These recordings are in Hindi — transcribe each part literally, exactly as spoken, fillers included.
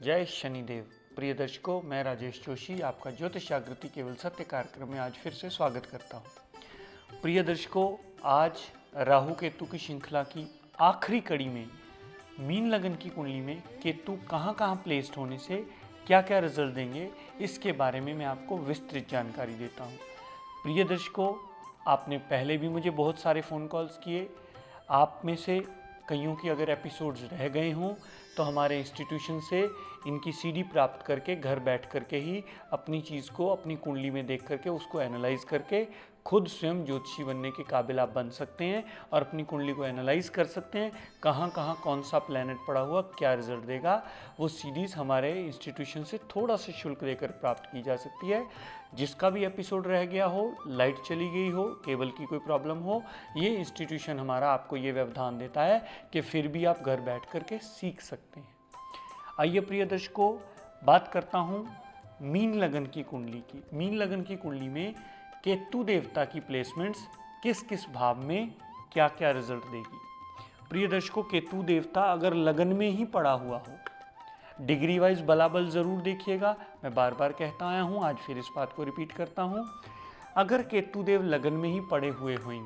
जय शनिदेव। प्रिय दर्शकों, मैं राजेश जोशी आपका ज्योतिष जागृति केवल सत्य कार्यक्रम में आज फिर से स्वागत करता हूं। प्रिय दर्शकों, आज राहु केतु की श्रृंखला की आखिरी कड़ी में मीन लगन की कुंडली में केतु कहां कहां प्लेस्ड होने से क्या क्या रिजल्ट देंगे, इसके बारे में मैं आपको विस्तृत जानकारी देता हूं। प्रिय दर्शकों, आपने पहले भी मुझे बहुत सारे फ़ोन कॉल्स किए। आप में से कईयों की अगर एपिसोड्स रह गए हों तो हमारे इंस्टीट्यूशन से इनकी सीडी प्राप्त करके घर बैठ करके ही अपनी चीज़ को अपनी कुंडली में देख करके उसको एनालाइज करके खुद स्वयं ज्योतिषी बनने के काबिल आप बन सकते हैं और अपनी कुंडली को एनालाइज कर सकते हैं। कहाँ कहाँ कौन सा प्लैनेट पड़ा हुआ क्या रिजल्ट देगा, वो सीडीज़ हमारे इंस्टीट्यूशन से थोड़ा सा शुल्क देकर प्राप्त की जा सकती है। जिसका भी एपिसोड रह गया हो, लाइट चली गई हो, केबल की कोई प्रॉब्लम हो, ये इंस्टीट्यूशन हमारा आपको ये व्यवधान देता है कि फिर भी आप घर बैठ करके सीख सकते हैं। आइए प्रिय दर्शकों, बात करता हूँ मीन लगन की कुंडली की। मीन लगन की कुंडली में केतु देवता की प्लेसमेंट्स किस किस भाव में क्या क्या रिजल्ट देगी। प्रिय दर्शकों, केतु देवता अगर लगन में ही पड़ा हुआ हो, डिग्री वाइज बलाबल ज़रूर देखिएगा। मैं बार बार कहता आया हूँ, आज फिर इस बात को रिपीट करता हूँ। अगर केतु देव लगन में ही पड़े हुए हों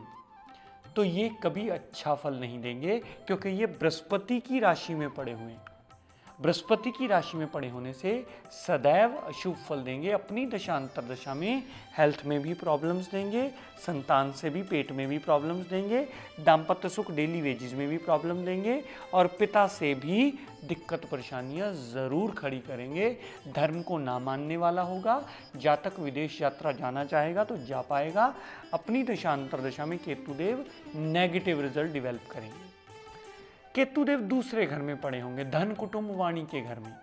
तो ये कभी अच्छा फल नहीं देंगे, क्योंकि ये बृहस्पति की राशि में पड़े हुए हैं। बृहस्पति की राशि में पड़े होने से सदैव अशुभ फल देंगे। अपनी दशांतर दशा में हेल्थ में भी प्रॉब्लम्स देंगे, संतान से भी, पेट में भी प्रॉब्लम्स देंगे, दाम्पत्य सुख डेली वेजेस में भी प्रॉब्लम देंगे और पिता से भी दिक्कत परेशानियां ज़रूर खड़ी करेंगे। धर्म को ना मानने वाला होगा। जातक विदेश यात्रा जाना चाहेगा तो जा पाएगा। अपनी दशांतर दशा में केतुदेव नेगेटिव रिजल्ट डेवलप करेंगे। केतुदेव दूसरे घर में पड़े होंगे, धन कुटुंब वाणी के घर में।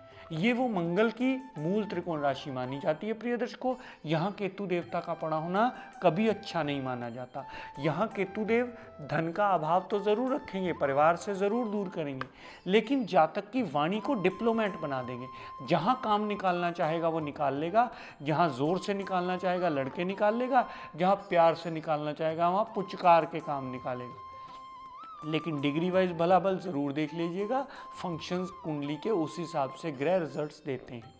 ये वो मंगल की मूल त्रिकोण राशि मानी जाती है। प्रिय दर्शकों, यहाँ केतु देवता का पड़ा होना कभी अच्छा नहीं माना जाता। यहाँ केतुदेव धन का अभाव तो जरूर रखेंगे, परिवार से जरूर दूर करेंगे, लेकिन जातक की वाणी को डिप्लोमेट बना देंगे। जहाँ काम निकालना चाहेगा वो निकाल लेगा, जहाँ जोर से निकालना चाहेगा लड़के निकाल लेगा, जहाँ प्यार से निकालना चाहेगा वहाँ पुचकार के काम निकालेगा। लेकिन डिग्री वाइज भला बल जरूर देख लीजिएगा। फंक्शंस कुंडली के उस हिसाब से ग्रह रिजल्ट्स देते हैं।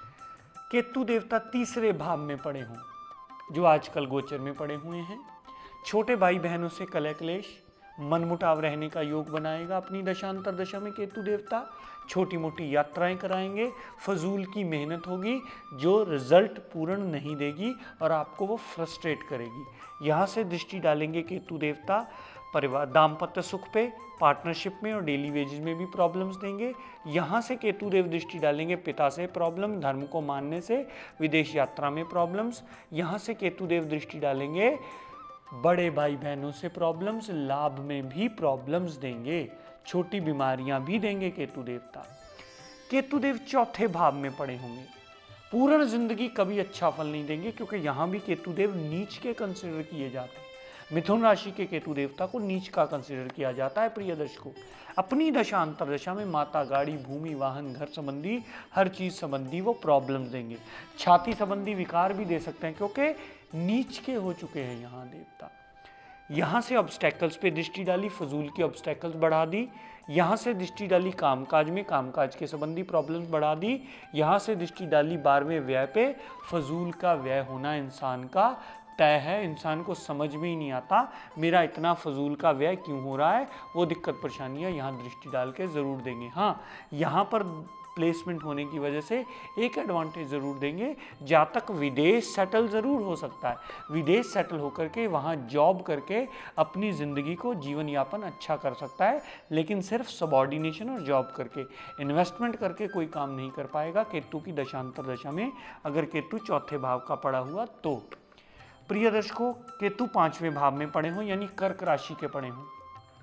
केतु देवता तीसरे भाव में पड़े हों, जो आजकल गोचर में पड़े हुए हैं, छोटे भाई बहनों से कलह क्लेश, मनमुटाव रहने का योग बनाएगा। अपनी दशांतर दशा में केतु देवता छोटी मोटी यात्राएं कराएंगे, फजूल की मेहनत होगी जो रिजल्ट पूर्ण नहीं देगी और आपको वो फ्रस्ट्रेट करेगी। यहाँ से दृष्टि डालेंगे केतु देवता परिवार, दाम्पत्य सुख पे, पार्टनरशिप में और डेली वेजेस में भी प्रॉब्लम्स देंगे। यहाँ से केतुदेव दृष्टि डालेंगे पिता से प्रॉब्लम, धर्म को मानने से, विदेश यात्रा में प्रॉब्लम्स। यहाँ से केतुदेव दृष्टि डालेंगे बड़े भाई बहनों से प्रॉब्लम्स, लाभ में भी प्रॉब्लम्स देंगे, छोटी बीमारियां भी देंगे केतु देवता। केतुदेव चौथे भाव में पड़े होंगे, पूर्ण जिंदगी कभी अच्छा फल नहीं देंगे, क्योंकि यहाँ भी केतुदेव नीच के कंसिडर किए जाते हैं। मिथुन राशि के केतु देवता को नीच का कंसिडर किया जाता है। प्रिय दर्शकों, अपनी दशांतर दशा में माता, गाड़ी, भूमि, वाहन, घर संबंधी हर चीज संबंधी वो प्रॉब्लम्स देंगे। छाती संबंधी विकार भी दे सकते हैं, क्योंकि नीच के हो चुके हैं यहाँ देवता। यहाँ से ऑब्स्टेकल्स पे दृष्टि डाली, फजूल की ऑब्स्टेकल्स बढ़ा दी। यहाँ से दृष्टि डाली कामकाज में, कामकाज के संबंधी प्रॉब्लम्स बढ़ा दी। यहाँ से दृष्टि डाली बारहवें व्यय पे, फजूल का व्यय होना इंसान का तय है। इंसान को समझ में ही नहीं आता मेरा इतना फजूल का व्यय क्यों हो रहा है। वो दिक्कत परेशानियां यहाँ दृष्टि डाल के ज़रूर देंगे। हाँ, यहाँ पर प्लेसमेंट होने की वजह से एक एडवांटेज ज़रूर देंगे, जातक विदेश सेटल ज़रूर हो सकता है। विदेश सेटल होकर के वहाँ जॉब करके अपनी ज़िंदगी को जीवन यापन अच्छा कर सकता है, लेकिन सिर्फ सबॉर्डिनेशन और जॉब करके, इन्वेस्टमेंट करके कोई काम नहीं कर पाएगा केतु की दशांतर दशा में, अगर केतु चौथे भाव का पड़ा हुआ तो। प्रिय दर्शकों, केतु पांचवें भाव में पड़े हों, यानी कर्क राशि के पड़े हों,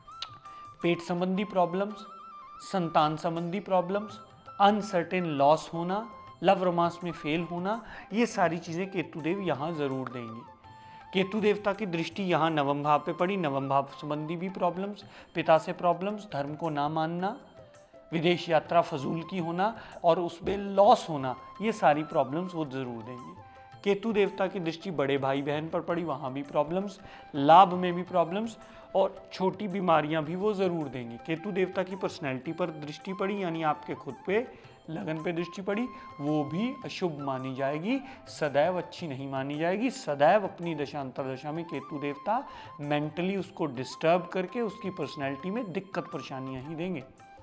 पेट संबंधी प्रॉब्लम्स, संतान संबंधी प्रॉब्लम्स, अनसर्टेन लॉस होना, लव रोमांस में फेल होना, ये सारी चीजें केतुदेव यहाँ जरूर देंगे। केतु देवता की दृष्टि यहाँ नवम भाव पे पड़ी, नवम भाव संबंधी भी प्रॉब्लम्स, पिता से प्रॉब्लम्स, धर्म को ना मानना, विदेश यात्रा फजूल की होना और उसमें लॉस होना, ये सारी प्रॉब्लम्स वो जरूर देंगे। केतु देवता की दृष्टि बड़े भाई बहन पर पड़ी, वहाँ भी प्रॉब्लम्स, लाभ में भी प्रॉब्लम्स और छोटी बीमारियां भी वो ज़रूर देंगे। केतु देवता की पर्सनैलिटी पर दृष्टि पड़ी, यानी आपके खुद पे लगन पे दृष्टि पड़ी, वो भी अशुभ मानी जाएगी, सदैव अच्छी नहीं मानी जाएगी। सदैव अपनी दशा अंतरदशा में केतु देवता मेंटली उसको डिस्टर्ब करके उसकी पर्सनैलिटी में दिक्कत परेशानियां ही देंगे।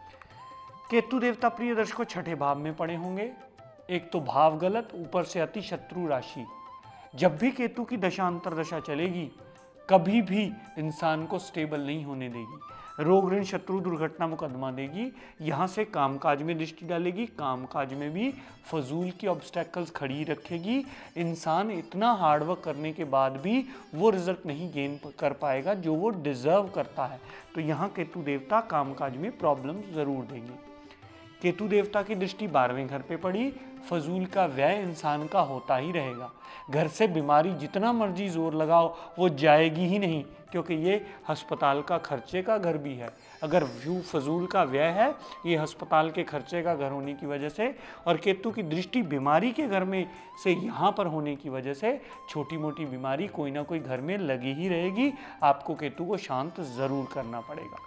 केतु देवता प्रिय दर्शकों छठे भाव में पड़े होंगे। एक तो भाव गलत, ऊपर से अति शत्रु राशि। जब भी केतु की दशा अंतरदशा चलेगी कभी भी इंसान को स्टेबल नहीं होने देगी, रोग ऋण शत्रु दुर्घटना मुकदमा देगी, यहाँ से कामकाज में दृष्टि डालेगी, कामकाज में भी फजूल की ऑब्स्टेकल्स खड़ी रखेगी। इंसान इतना हार्डवर्क करने के बाद भी वो रिजल्ट नहीं गेन कर पाएगा जो वो डिजर्व करता है। तो यहाँ केतु देवता कामकाज में प्रॉब्लम जरूर देंगे। केतु देवता की दृष्टि बारहवें घर पे पड़ी, फजूल का व्यय इंसान का होता ही रहेगा। घर से बीमारी जितना मर्जी जोर लगाओ वो जाएगी ही नहीं, क्योंकि ये अस्पताल का खर्चे का घर भी है। अगर व्यू फजूल का व्यय है ये अस्पताल के खर्चे का घर होने की वजह से, और केतु की दृष्टि बीमारी के घर में से यहाँ पर होने की वजह से छोटी मोटी बीमारी कोई ना कोई घर में लगी ही रहेगी। आपको केतु को शांत जरूर करना पड़ेगा।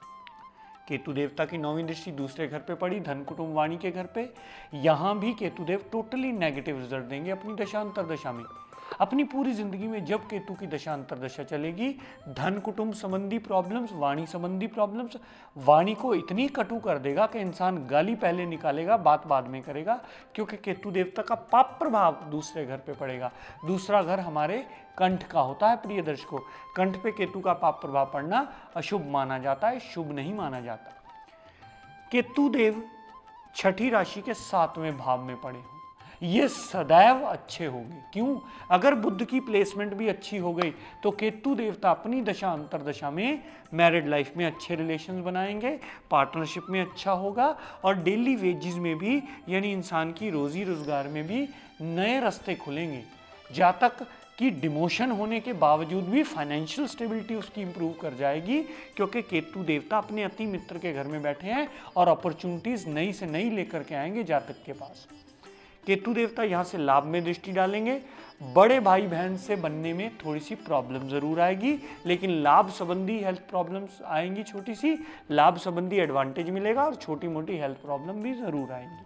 केतु देवता की नौवीं दृष्टि दूसरे घर पे पड़ी, धन कुटुंब वाणी के घर पे। यहाँ भी केतु देव टोटली नेगेटिव रिजल्ट देंगे अपनी दशा अंतरदशा में। अपनी पूरी जिंदगी में जब केतु की दशा अंतरदशा चलेगी, धन कुटुंब संबंधी प्रॉब्लम्स, वाणी संबंधी प्रॉब्लम्स, वाणी को इतनी कटु कर देगा कि इंसान गाली पहले निकालेगा, बात बाद में करेगा, क्योंकि केतु देवता का पाप प्रभाव दूसरे घर पे पड़ेगा। दूसरा घर हमारे कंठ का होता है प्रिय दर्शकों। कंठ पे केतु का पाप प्रभाव पड़ना अशुभ माना जाता है, शुभ नहीं माना जाता। केतु देव छठी राशि के सातवें भाव में पड़े हो, ये सदैव अच्छे होंगे। क्यों? अगर बुध की प्लेसमेंट भी अच्छी हो गई तो केतु देवता अपनी दशा अंतरदशा में मैरिड लाइफ में अच्छे रिलेशंस बनाएंगे, पार्टनरशिप में अच्छा होगा, और डेली वेजेस में भी यानी इंसान की रोजी रोजगार में भी नए रास्ते खुलेंगे। जातक की डिमोशन होने के बावजूद भी फाइनेंशियल स्टेबिलिटी उसकी इंप्रूव कर जाएगी, क्योंकि केतु देवता अपने अति मित्र के घर में बैठे हैं और अपॉर्चुनिटीज नई से नई लेकर के आएंगे जातक के पास। केतु देवता यहाँ से लाभ में दृष्टि डालेंगे। बड़े भाई बहन से बनने में थोड़ी सी प्रॉब्लम जरूर आएगी, लेकिन लाभ संबंधी हेल्थ प्रॉब्लम्स आएंगी, छोटी सी लाभ संबंधी एडवांटेज मिलेगा, और छोटी मोटी हेल्थ प्रॉब्लम भी जरूर आएंगी।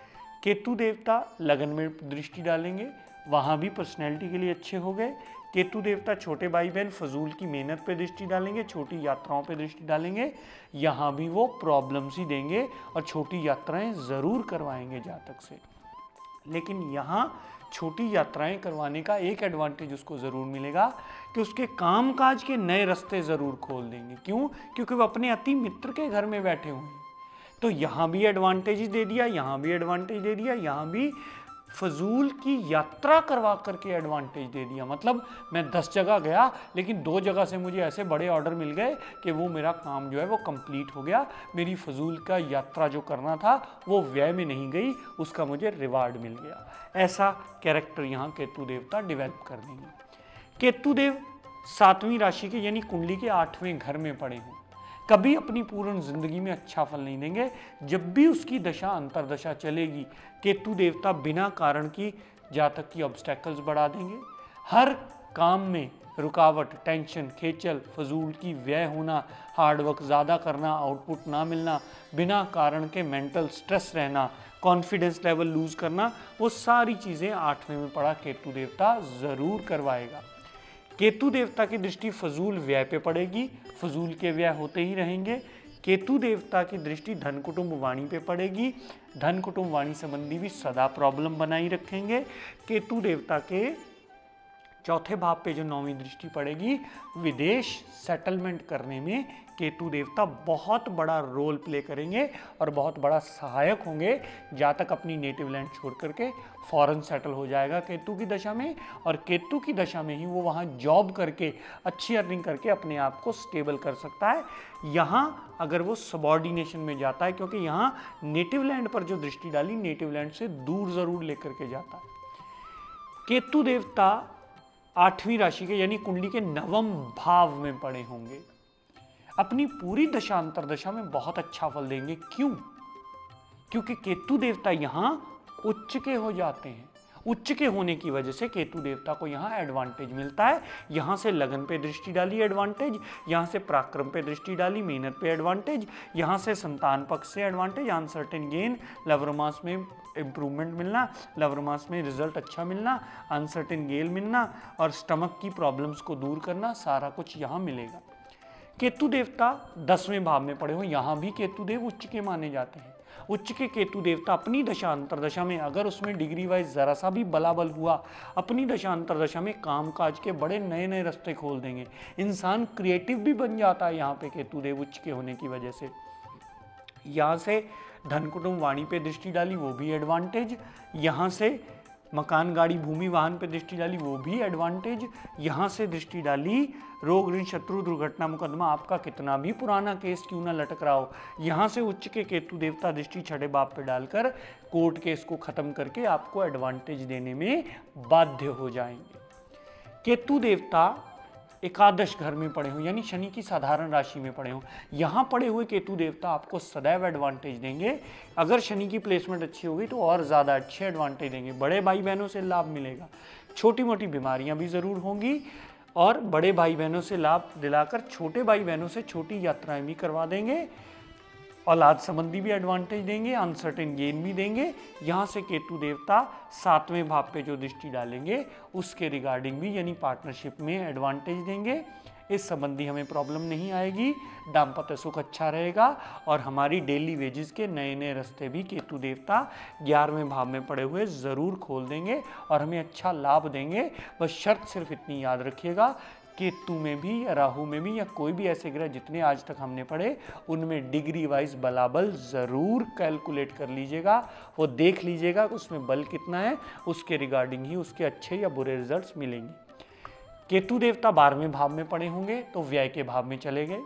केतु देवता लगन में दृष्टि डालेंगे, वहाँ भी पर्सनैलिटी के लिए अच्छे हो गए। केतु देवता छोटे भाई बहन फजूल की मेहनत पे दृष्टि डालेंगे, छोटी यात्राओं पे दृष्टि डालेंगे, यहाँ भी वो प्रॉब्लम्स ही देंगे और छोटी यात्राएं जरूर करवाएंगे जातक से। लेकिन यहाँ छोटी यात्राएं करवाने का एक एडवांटेज उसको ज़रूर मिलेगा कि उसके कामकाज के नए रास्ते ज़रूर खोल देंगे। क्यों? क्योंकि वो अपने अति मित्र के घर में बैठे हुए हैं। तो यहाँ भी एडवांटेज दे दिया, यहाँ भी एडवांटेज दे दिया, यहाँ भी फजूल की यात्रा करवा करके एडवांटेज दे दिया। मतलब मैं दस जगह गया लेकिन दो जगह से मुझे ऐसे बड़े ऑर्डर मिल गए कि वो मेरा काम जो है वो कंप्लीट हो गया। मेरी फजूल का यात्रा जो करना था वो व्यय में नहीं गई, उसका मुझे रिवार्ड मिल गया। ऐसा कैरेक्टर यहाँ केतु देवता डेवलप कर देंगे। केतु देव सातवीं राशि के यानी कुंडली के आठवें घर में पड़े हों, कभी अपनी पूर्ण जिंदगी में अच्छा फल नहीं देंगे। जब भी उसकी दशा अंतरदशा चलेगी, केतु देवता बिना कारण की जातक की ऑब्स्टेकल्स बढ़ा देंगे। हर काम में रुकावट, टेंशन, खेचल, फजूल की व्यय होना, हार्डवर्क ज़्यादा करना, आउटपुट ना मिलना, बिना कारण के मेंटल स्ट्रेस रहना, कॉन्फिडेंस लेवल लूज करना, वो सारी चीज़ें आठवें में पड़ा केतु देवता ज़रूर करवाएगा। केतु देवता की दृष्टि फजूल व्यय पे पड़ेगी, फजूल के व्यय होते ही रहेंगे। केतु देवता की दृष्टि धन कुटुंब वाणी पे पड़ेगी, धन कुटुंब वाणी संबंधी भी सदा प्रॉब्लम बनाई रखेंगे। केतु देवता के चौथे भाव पे जो नौवीं दृष्टि पड़ेगी, विदेश सेटलमेंट करने में केतु देवता बहुत बड़ा रोल प्ले करेंगे और बहुत बड़ा सहायक होंगे। जातक अपनी नेटिव लैंड छोड़ करके फॉरेन सेटल हो जाएगा केतु की दशा में, और केतु की दशा में ही वो वहाँ जॉब करके अच्छी अर्निंग करके अपने आप को स्टेबल कर सकता है। यहाँ अगर वो सबॉर्डिनेशन में जाता है, क्योंकि यहाँ नेटिव लैंड पर जो दृष्टि डाली नेटिव लैंड से दूर जरूर लेकर के जाता है। केतु देवता आठवीं राशि के यानी कुंडली के नवम भाव में पड़े होंगे, अपनी पूरी दशा अंतरदशा में बहुत अच्छा फल देंगे। क्यों? क्योंकि केतु देवता यहाँ उच्च के हो जाते हैं, उच्च के होने की वजह से केतु देवता को यहाँ एडवांटेज मिलता है। यहाँ से लगन पे दृष्टि डाली एडवांटेज, यहाँ से पराक्रम पे दृष्टि डाली मेहनत पे एडवांटेज, यहाँ से संतान पक्ष से advantage, uncertain gain, love romance में इम्प्रूवमेंट मिलना, लव रोमांस में रिजल्ट अच्छा मिलना, अनसर्टेन गेल मिलना और स्टमक की प्रॉब्लम्स को दूर करना, सारा कुछ यहाँ मिलेगा। केतु देवता दसवें भाव में पड़े हो, यहाँ भी केतु देव उच्च के माने जाते हैं। उच्च के केतु देवता अपनी दशा अंतरदशा में अगर उसमें डिग्री वाइज जरा सा भी बलाबल हुआ, अपनी दशा अंतरदशा में काम काज के बड़े नए नए रास्ते खोल देंगे। इंसान क्रिएटिव भी बन जाता है यहाँ पे केतु देव उच्च के होने की वजह से। यहाँ से धन कुटुंब वाणी पे दृष्टि डाली, वो भी एडवांटेज। यहाँ से मकान गाड़ी भूमि वाहन पे दृष्टि डाली, वो भी एडवांटेज। यहाँ से दृष्टि डाली रोग ऋण शत्रु दुर्घटना मुकदमा, आपका कितना भी पुराना केस क्यों ना लटक रहा हो, यहाँ से उच्च के केतु देवता दृष्टि छठे भाव पे डालकर कोर्ट केस को खत्म करके आपको एडवांटेज देने में बाध्य हो जाएंगे। केतु देवता एकादश घर में पड़े हो, यानी शनि की साधारण राशि में पड़े हो, यहाँ पड़े हुए केतु देवता आपको सदैव एडवांटेज देंगे। अगर शनि की प्लेसमेंट अच्छी होगी तो और ज़्यादा अच्छे एडवांटेज देंगे। बड़े भाई बहनों से लाभ मिलेगा, छोटी मोटी बीमारियां भी ज़रूर होंगी और बड़े भाई बहनों से लाभ दिलाकर छोटे भाई बहनों से छोटी यात्राएं भी करवा देंगे। औलाद संबंधी भी एडवांटेज देंगे, अनसर्टेन गेन भी देंगे। यहाँ से केतु देवता सातवें भाव पे जो दृष्टि डालेंगे उसके रिगार्डिंग भी, यानी पार्टनरशिप में एडवांटेज देंगे। इस संबंधी हमें प्रॉब्लम नहीं आएगी, दाम्पत्य सुख अच्छा रहेगा और हमारी डेली वेजेस के नए नए रास्ते भी केतु देवता ग्यारहवें भाव में पड़े हुए ज़रूर खोल देंगे और हमें अच्छा लाभ देंगे। बस शर्त सिर्फ इतनी याद रखिएगा, केतु में भी, राहु में भी या कोई भी ऐसे ग्रह जितने आज तक हमने पढ़े उनमें डिग्री वाइज बलाबल ज़रूर कैलकुलेट कर लीजिएगा, वो देख लीजिएगा कि उसमें बल कितना है, उसके रिगार्डिंग ही उसके अच्छे या बुरे रिजल्ट्स मिलेंगे। केतु देवता बारहवें भाव में पड़े होंगे तो व्यय के भाव में चले गए।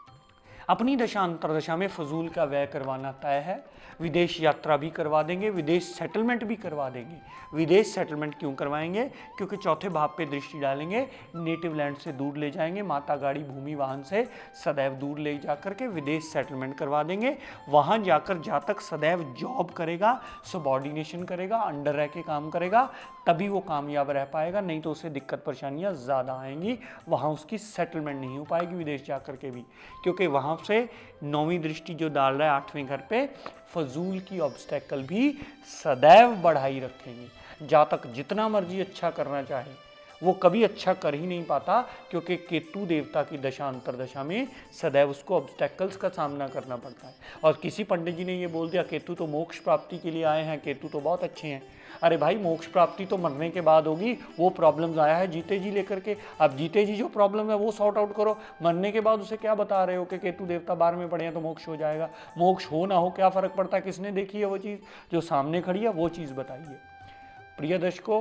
अपनी दशा अंतरदशा में फजूल का व्यय करवाना तय है। विदेश यात्रा भी करवा देंगे, विदेश सेटलमेंट भी करवा देंगे। विदेश सेटलमेंट क्यों करवाएंगे? क्योंकि चौथे भाव पे दृष्टि डालेंगे, नेटिव लैंड से दूर ले जाएंगे, माता गाड़ी भूमि वाहन से सदैव दूर ले जाकर के विदेश सेटलमेंट करवा देंगे। वहाँ जाकर जातक सदैव जॉब करेगा, सबॉर्डिनेशन करेगा, अंडर रह के काम करेगा, तभी वो कामयाब रह पाएगा, नहीं तो उसे दिक्कत परेशानियाँ ज़्यादा आएंगी। वहाँ उसकी सेटलमेंट नहीं हो पाएगी विदेश जाकर के भी, क्योंकि वहाँ से नौवीं दृष्टि जो डाल रहा है आठवें घर पे, फजूल की ऑब्स्टेकल भी सदैव बढ़ाई रखेंगे। जातक जितना मर्जी अच्छा करना चाहे वो कभी अच्छा कर ही नहीं पाता, क्योंकि केतु देवता की दशा अंतरदशा में सदैव उसको ऑब्स्टेकल्स का सामना करना पड़ता है। और किसी पंडित जी ने ये बोल दिया केतु तो मोक्ष प्राप्ति के लिए आए हैं, केतु तो बहुत अच्छे हैं। अरे भाई, मोक्ष प्राप्ति तो मरने के बाद होगी, वो प्रॉब्लम्स आया है जीते जी लेकर के। अब जीते जी जो प्रॉब्लम है वो सॉर्ट आउट करो, मरने के बाद उसे क्या बता रहे हो कि केतु देवता बार में पड़े हैं तो मोक्ष हो जाएगा। मोक्ष हो ना हो क्या फ़र्क पड़ता है, किसने देखी है वो चीज़? जो सामने खड़ी है वो चीज़ बताइए। प्रिय दर्शकों,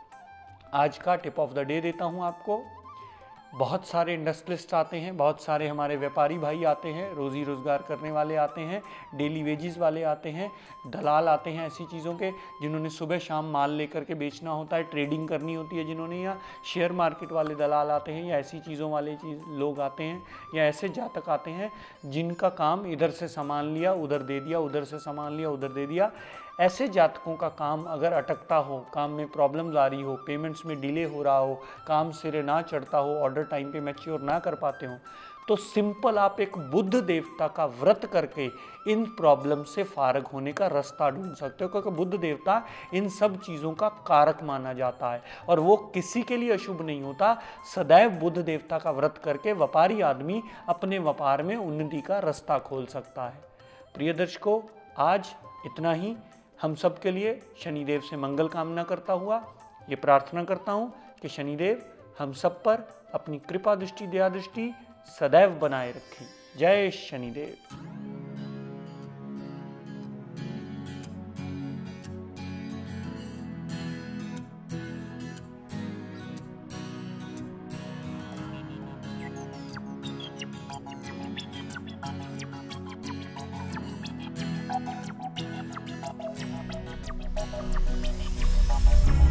आज का टिप ऑफ द डे देता हूं आपको। बहुत सारे इंडस्ट्रियलिस्ट आते हैं, बहुत सारे हमारे व्यापारी भाई आते हैं, रोज़ी रोज़गार करने वाले आते हैं, डेली वेजेस वाले आते हैं, दलाल आते हैं ऐसी चीज़ों के जिन्होंने सुबह शाम माल लेकर के बेचना होता है, ट्रेडिंग करनी होती है जिन्होंने, या शेयर मार्केट वाले दलाल आते हैं, या ऐसी चीज़ों वाले चीज़ लोग आते हैं, या ऐसे जातक आते हैं जिनका काम इधर से सामान लिया उधर दे दिया, उधर से सामान लिया उधर दे दिया। ऐसे जातकों का काम अगर अटकता हो, काम में प्रॉब्लम्स आ रही हो, पेमेंट्स में डिले हो रहा हो, काम सिरे ना चढ़ता हो, ऑर्डर टाइम पे मैच्योर ना कर पाते हो, तो सिंपल आप एक बुद्ध देवता का व्रत करके इन प्रॉब्लम से फारग होने का रास्ता ढूंढ सकते हो, क्योंकि बुद्ध देवता इन सब चीज़ों का कारक माना जाता है और वो किसी के लिए अशुभ नहीं होता। सदैव बुद्ध देवता का व्रत करके व्यापारी आदमी अपने व्यापार में उन्नति का रास्ता खोल सकता है। प्रिय दर्शकों, आज इतना ही। हम सब के लिए शनिदेव से मंगल कामना करता हुआ ये प्रार्थना करता हूँ कि शनिदेव हम सब पर अपनी कृपा दृष्टि, दया दृष्टि सदैव बनाए रखें। जय Shanidev. We'll be right back.